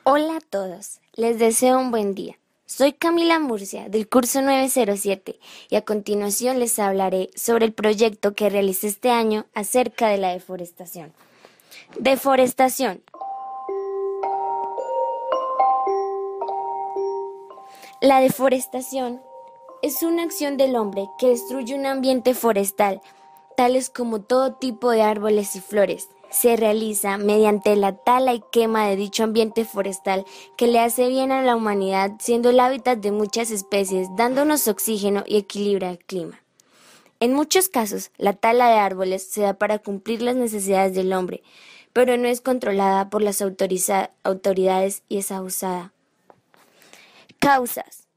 Hola a todos, les deseo un buen día. Soy Camila Murcia del curso 907 y a continuación les hablaré sobre el proyecto que realicé este año acerca de la deforestación. Deforestación. La deforestación es una acción del hombre que destruye un ambiente forestal, tales como todo tipo de árboles y flores. Se realiza mediante la tala y quema de dicho ambiente forestal que le hace bien a la humanidad, siendo el hábitat de muchas especies, dándonos oxígeno y equilibra el clima. En muchos casos, la tala de árboles se da para cumplir las necesidades del hombre, pero no es controlada por las autoridades y es abusada. Causas: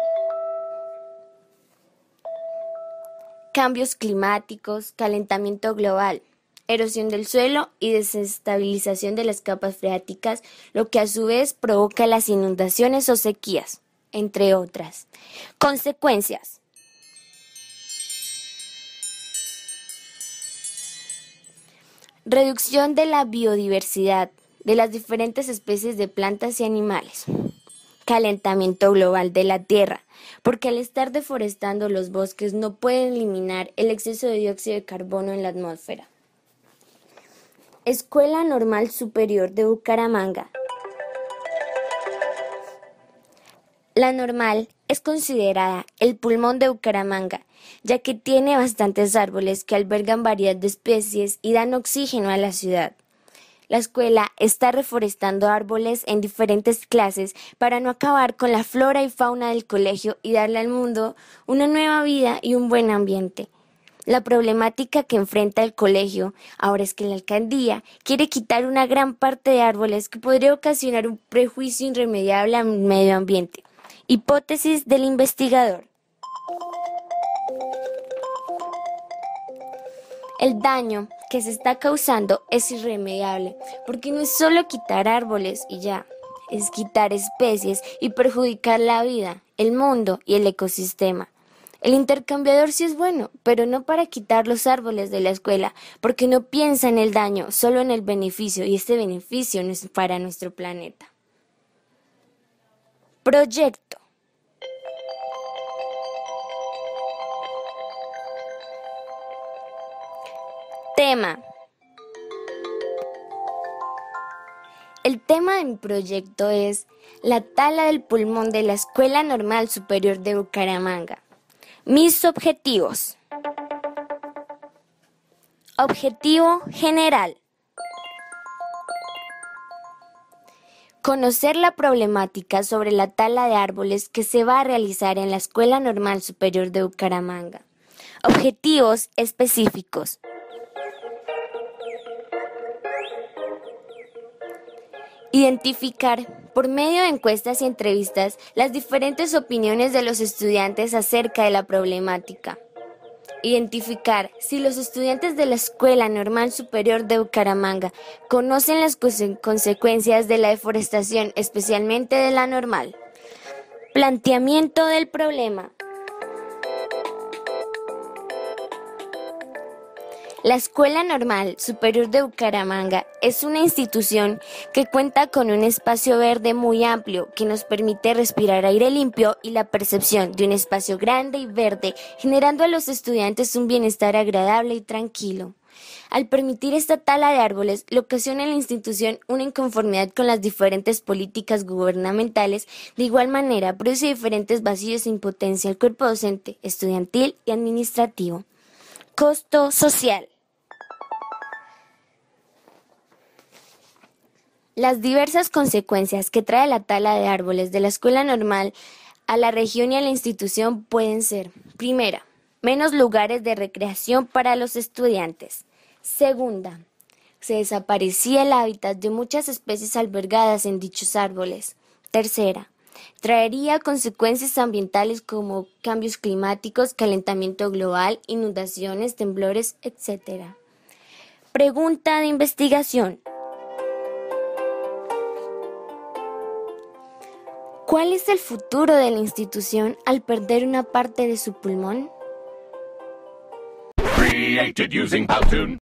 cambios climáticos, calentamiento global, erosión del suelo y desestabilización de las capas freáticas, lo que a su vez provoca las inundaciones o sequías, entre otras. Consecuencias: reducción de la biodiversidad de las diferentes especies de plantas y animales. Calentamiento global de la Tierra, porque al estar deforestando los bosques no pueden eliminar el exceso de dióxido de carbono en la atmósfera. Escuela Normal Superior de Bucaramanga. La Normal es considerada el pulmón de Bucaramanga, ya que tiene bastantes árboles que albergan variedad de especies y dan oxígeno a la ciudad. La escuela está reforestando árboles en diferentes clases para no acabar con la flora y fauna del colegio y darle al mundo una nueva vida y un buen ambiente. La problemática que enfrenta el colegio ahora es que la alcaldía quiere quitar una gran parte de árboles que podría ocasionar un prejuicio irremediable al medio ambiente. Hipótesis del investigador. El daño que se está causando es irremediable, porque no es solo quitar árboles y ya, es quitar especies y perjudicar la vida, el mundo y el ecosistema. El intercambiador sí es bueno, pero no para quitar los árboles de la escuela, porque no piensa en el daño, solo en el beneficio, y este beneficio no es para nuestro planeta. Proyecto. Tema. El tema de mi proyecto es la tala del pulmón de la Escuela Normal Superior de Bucaramanga. Mis objetivos. Objetivo general. Conocer la problemática sobre la tala de árboles que se va a realizar en la Escuela Normal Superior de Bucaramanga. Objetivos específicos. Identificar, por medio de encuestas y entrevistas, las diferentes opiniones de los estudiantes acerca de la problemática. Identificar si los estudiantes de la Escuela Normal Superior de Bucaramanga conocen las consecuencias de la deforestación, especialmente de la normal. Planteamiento del problema. La Escuela Normal Superior de Bucaramanga es una institución que cuenta con un espacio verde muy amplio que nos permite respirar aire limpio y la percepción de un espacio grande y verde, generando a los estudiantes un bienestar agradable y tranquilo. Al permitir esta tala de árboles, le ocasiona a la institución una inconformidad con las diferentes políticas gubernamentales. De igual manera, produce diferentes vacíos e impotencia al cuerpo docente, estudiantil y administrativo. Costo social. Las diversas consecuencias que trae la tala de árboles de la escuela normal a la región y a la institución pueden ser: primera, menos lugares de recreación para los estudiantes. Segunda, se desaparecía el hábitat de muchas especies albergadas en dichos árboles. Tercera, traería consecuencias ambientales como cambios climáticos, calentamiento global, inundaciones, temblores, etc. Pregunta de investigación. ¿Cuál es el futuro de la institución al perder una parte de su pulmón? Created using Powtoon.